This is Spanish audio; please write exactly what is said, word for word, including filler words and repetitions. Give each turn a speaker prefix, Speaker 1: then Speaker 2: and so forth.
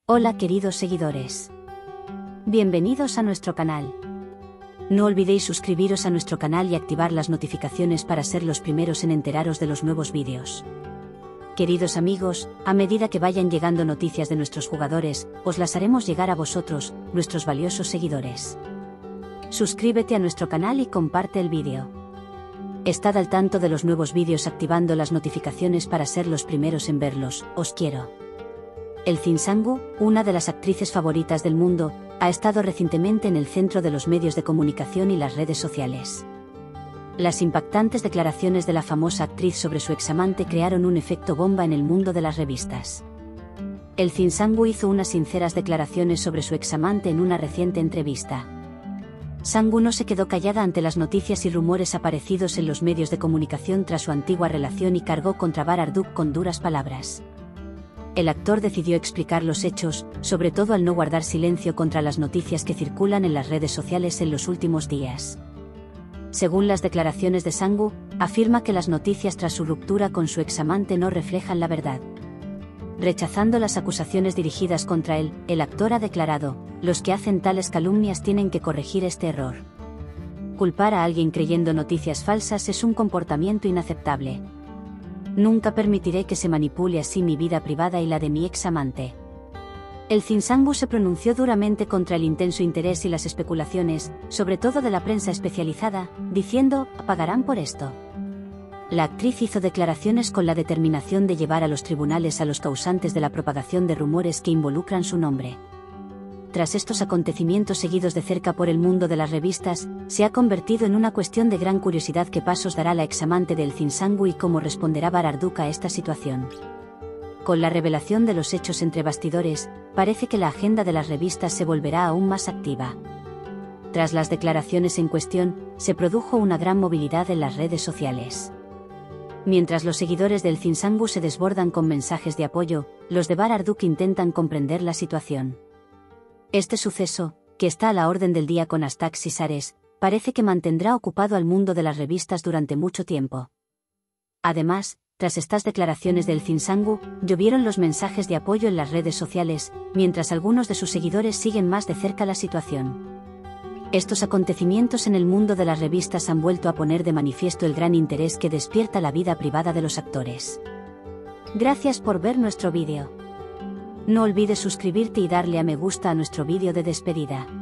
Speaker 1: Hola queridos seguidores. Bienvenidos a nuestro canal. No olvidéis suscribiros a nuestro canal y activar las notificaciones para ser los primeros en enteraros de los nuevos vídeos. Queridos amigos, a medida que vayan llegando noticias de nuestros jugadores, os las haremos llegar a vosotros, nuestros valiosos seguidores. Suscríbete a nuestro canal y comparte el vídeo. Estad al tanto de los nuevos vídeos activando las notificaciones para ser los primeros en verlos, os quiero. Elfin Sangu, una de las actrices favoritas del mundo, ha estado recientemente en el centro de los medios de comunicación y las redes sociales. Las impactantes declaraciones de la famosa actriz sobre su examante crearon un efecto bomba en el mundo de las revistas. Elfin Sangu hizo unas sinceras declaraciones sobre su examante en una reciente entrevista. Sangu no se quedó callada ante las noticias y rumores aparecidos en los medios de comunicación tras su antigua relación y cargó contra Barduk con duras palabras. El actor decidió explicar los hechos, sobre todo al no guardar silencio contra las noticias que circulan en las redes sociales en los últimos días. Según las declaraciones de Sangu, afirma que las noticias tras su ruptura con su examante no reflejan la verdad. Rechazando las acusaciones dirigidas contra él, el actor ha declarado: "Los que hacen tales calumnias tienen que corregir este error. Culpar a alguien creyendo noticias falsas es un comportamiento inaceptable. Nunca permitiré que se manipule así mi vida privada y la de mi examante". Elfin Sangu se pronunció duramente contra el intenso interés y las especulaciones, sobre todo de la prensa especializada, diciendo: "Pagarán por esto". La actriz hizo declaraciones con la determinación de llevar a los tribunales a los causantes de la propagación de rumores que involucran su nombre. Tras estos acontecimientos seguidos de cerca por el mundo de las revistas, se ha convertido en una cuestión de gran curiosidad qué pasos dará la examante de Elfin Sangu y cómo responderá Barduk a esta situación. Con la revelación de los hechos entre bastidores, parece que la agenda de las revistas se volverá aún más activa. Tras las declaraciones en cuestión, se produjo una gran movilidad en las redes sociales. Mientras los seguidores de Elfin Sangu se desbordan con mensajes de apoyo, los de Barduk intentan comprender la situación. Este suceso, que está a la orden del día con hashtags y shares, parece que mantendrá ocupado al mundo de las revistas durante mucho tiempo. Además, tras estas declaraciones de Elfin Sangu, llovieron los mensajes de apoyo en las redes sociales, mientras algunos de sus seguidores siguen más de cerca la situación. Estos acontecimientos en el mundo de las revistas han vuelto a poner de manifiesto el gran interés que despierta la vida privada de los actores. Gracias por ver nuestro vídeo. No olvides suscribirte y darle a me gusta a nuestro vídeo de despedida.